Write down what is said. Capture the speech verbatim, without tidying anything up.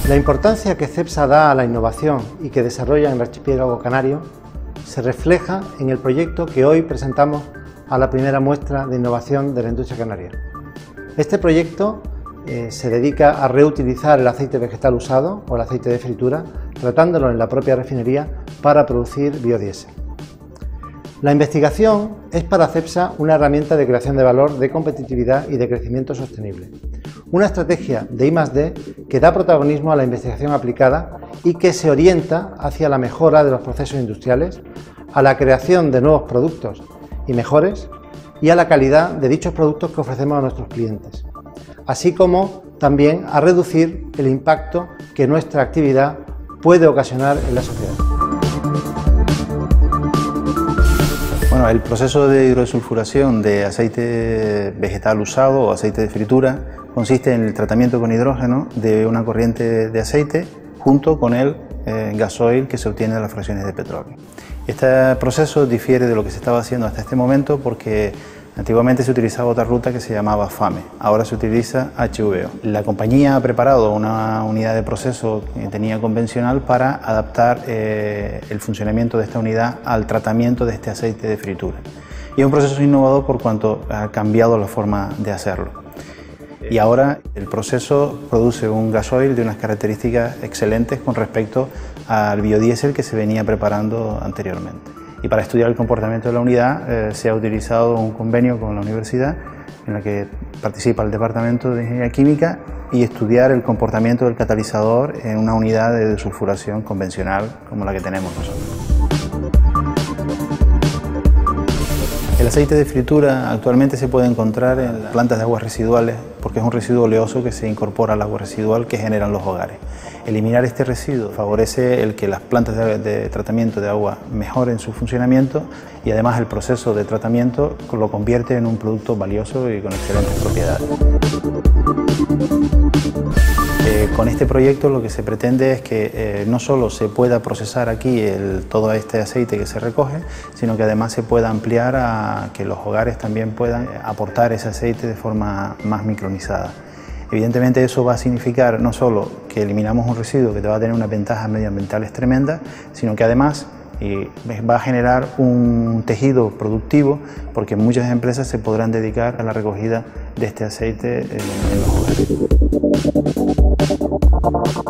La importancia que CEPSA da a la innovación y que desarrolla en el archipiélago canario se refleja en el proyecto que hoy presentamos a la primera muestra de innovación de la industria canaria. Este proyecto eh, se dedica a reutilizar el aceite vegetal usado o el aceite de fritura, tratándolo en la propia refinería para producir biodiesel. La investigación es para CEPSA una herramienta de creación de valor, de competitividad y de crecimiento sostenible. Una estrategia de I más D que da protagonismo a la investigación aplicada y que se orienta hacia la mejora de los procesos industriales, a la creación de nuevos productos y mejores y a la calidad de dichos productos que ofrecemos a nuestros clientes, así como también a reducir el impacto que nuestra actividad puede ocasionar en la sociedad. Bueno, el proceso de hidrosulfuración de aceite vegetal usado o aceite de fritura consiste en el tratamiento con hidrógeno de una corriente de aceite junto con el eh, gasoil que se obtiene de las fracciones de petróleo. Este proceso difiere de lo que se estaba haciendo hasta este momento porque antiguamente se utilizaba otra ruta que se llamaba FAME, ahora se utiliza H V O. La compañía ha preparado una unidad de proceso que tenía convencional para adaptar eh, el funcionamiento de esta unidad al tratamiento de este aceite de fritura. Y es un proceso innovador por cuanto ha cambiado la forma de hacerlo. Y ahora el proceso produce un gasoil de unas características excelentes con respecto al biodiesel que se venía preparando anteriormente. Y para estudiar el comportamiento de la unidad eh, se ha utilizado un convenio con la universidad en la que participa el Departamento de Ingeniería Química y estudiar el comportamiento del catalizador en una unidad de desulfuración convencional como la que tenemos nosotros. El aceite de fritura actualmente se puede encontrar en las plantas de aguas residuales porque es un residuo oleoso que se incorpora al agua residual que generan los hogares. Eliminar este residuo favorece el que las plantas de, de tratamiento de agua mejoren su funcionamiento y además el proceso de tratamiento lo convierte en un producto valioso y con excelentes propiedades. Eh, con este proyecto lo que se pretende es que eh, no solo se pueda procesar aquí el, todo este aceite que se recoge, sino que además se pueda ampliar a que los hogares también puedan aportar ese aceite de forma más micronizada. Evidentemente eso va a significar no solo que eliminamos un residuo que te va a tener unas ventajas medioambientales tremendas, sino que además eh, va a generar un tejido productivo porque muchas empresas se podrán dedicar a la recogida de este aceite en, en los hogares.